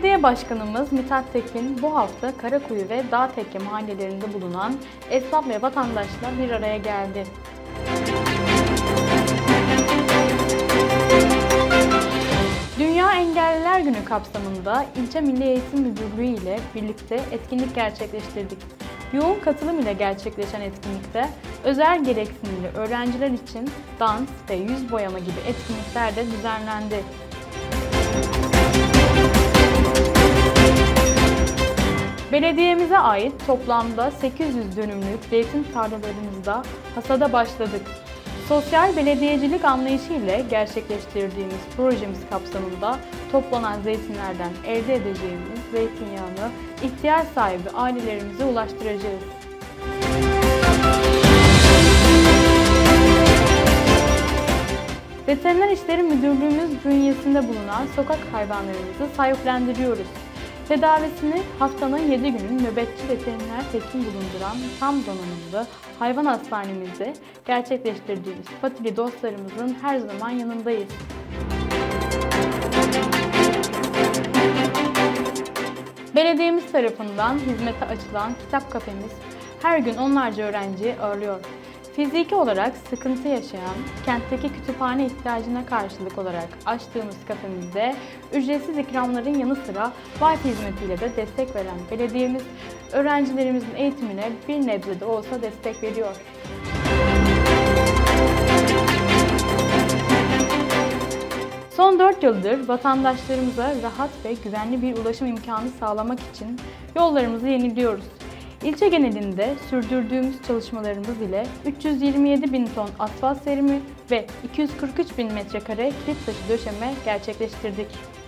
Belediye Başkanımız Mithat Tekin bu hafta Karakuyu ve Dağtekke mahallelerinde bulunan esnaf ve vatandaşla bir araya geldi. Dünya Engelliler Günü kapsamında İlçe Milli Eğitim Müdürlüğü ile birlikte etkinlik gerçekleştirdik. Yoğun katılım ile gerçekleşen etkinlikte özel gereksinimli öğrenciler için dans ve yüz boyama gibi etkinlikler de düzenlendi. Belediyemize ait toplamda 800 dönümlük zeytin tarlalarımızda hasada başladık. Sosyal belediyecilik anlayışı ile gerçekleştirdiğimiz projemiz kapsamında toplanan zeytinlerden elde edeceğimiz zeytinyağını ihtiyaç sahibi ailelerimize ulaştıracağız. Veteriner İşleri Müdürlüğümüz bünyesinde bulunan sokak hayvanlarımızı sahiplendiriyoruz. Tedavisini haftanın 7 günü nöbetçi veteriner hekim bulunduran tam donanımlı hayvan hastanemizde gerçekleştirdiğimiz patili dostlarımızın her zaman yanındayız. Belediyemiz tarafından hizmete açılan kitap kafemiz her gün onlarca öğrenciyi ağırlıyor. Fiziki olarak sıkıntı yaşayan, kentteki kütüphane ihtiyacına karşılık olarak açtığımız kafemizde ücretsiz ikramların yanı sıra Wi-Fi hizmetiyle de destek veren belediyemiz, öğrencilerimizin eğitimine bir nebze de olsa destek veriyor. Son 4 yıldır vatandaşlarımıza rahat ve güvenli bir ulaşım imkanı sağlamak için yollarımızı yeniliyoruz. İlçe genelinde sürdürdüğümüz çalışmalarımız ile 327 bin ton asfalt serimi ve 243 bin metrekare kilit taşı döşeme gerçekleştirdik.